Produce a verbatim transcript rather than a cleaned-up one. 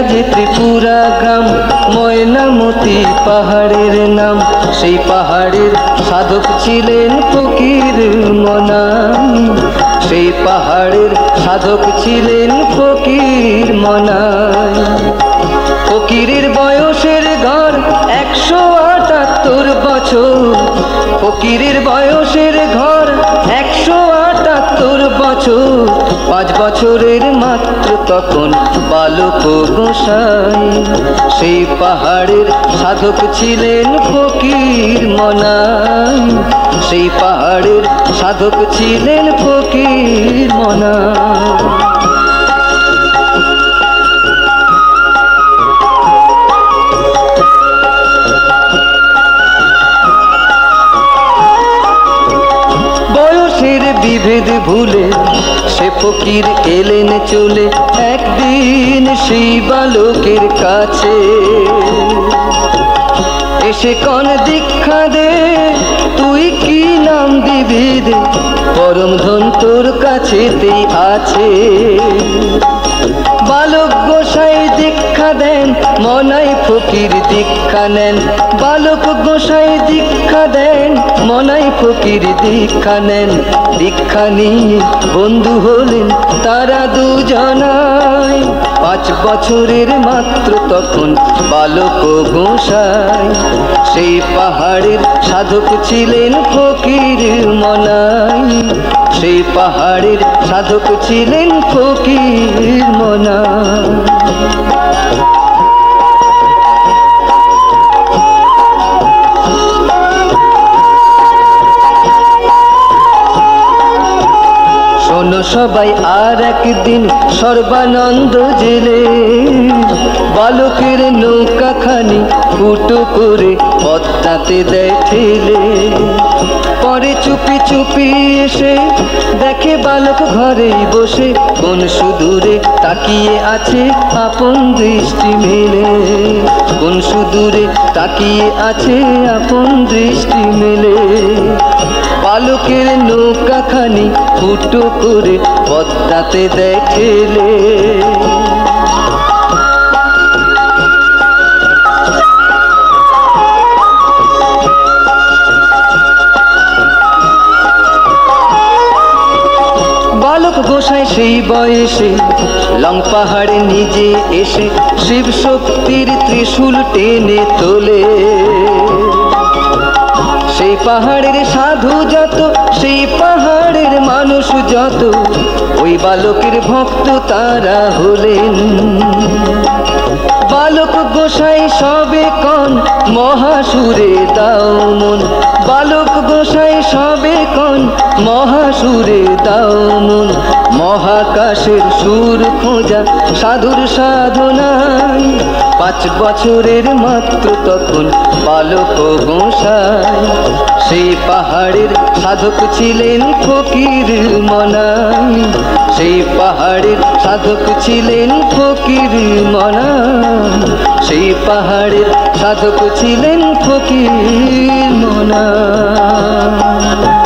যে ত্রিপুরা গ্রাম, ময়নামতি পাহাড়ের নাম। সেই পাহাড়ের সাধক ছিলেন ফকির মনাই, সেই পাহাড়ের সাধক ছিলেন ফকির মনাই। ফকিরের বয়সের ঘর একশো আটাত্তর বছর, ফকিরের বয়সের ঘর একশো আটাত্তর বছর। পাঁচ বছরের মাত্র তখন বালক গোসাই, সেই পাহাড়ের সাধক ছিলেন ফকির মনাই, সেই পাহাড়ের সাধক ছিলেন ফকির মনাই। বিভেদ ভুলে সে ফকির এলেন চলে একদিন সেই বালকের কাছে। এসে কন দীক্ষা দে, তুই কি নাম দিবি দে, পরম ধন তোর কাছেতেই আছে। বালক গোসাই দীক্ষা দেন, মনাই ফকির দীক্ষা নেন। বালক গোসাই দীক্ষা দেন, মনাই ফকির দীক্ষা নেন। দীক্ষা নিয়ে বন্ধু হলেন তারা দুজনাই। পাঁচ বছরের মাত্র তখন বালক গোসাই, সেই পাহাড়ের সাধক ছিলেন ফকির মনাই, সেই পাহাড়ের সাধক ছিলেন ফকির মনাই। শোনো সবাই আর একদিন সর্বানন্দ জেলে, বালকের নৌকাখানি ফুটো করে পদ্মাতে দেয় ঠেলে। পরে চুপি চুপি এসে দেখে বালক ঘরেই বসে, কোন সুদূরে তাকিয়ে আছে আপন দৃষ্টি মেলে, কোন সুদূরে তাকিয়ে আছে আপন দৃষ্টি মেলে। বালকের নৌকাখানি ফুটো করে পদ্মাতে দেয় ঠেলে। বালক গোসাই সেই বয়সে লং পাহাড়ে নিজে এসে শিব শক্তির ত্রিশূল টেনে তোলে। সেই পাহাড়ের সাধু যত, সেই পাহাড়ের মানুষ যত, ওই বালকের ভক্ত তারা হলেন। বালক গোসাই সবে কন মহাসুরে দাও মন, বালক গোসাই সবে কন মহাসুরে দাও মন। মহাকাশের সুর খোঁজা সাধুর সাধনায়, পাঁচ বছরের মাত্র তখন বালক গোসাই, সেই পাহাড়ের সাধক ছিলেন ফকির মনাই, সেই পাহাড়ের সাধক ছিলেন ফকির মনাই, সেই পাহাড়ের সাধক ছিলেন ফকির মনাই।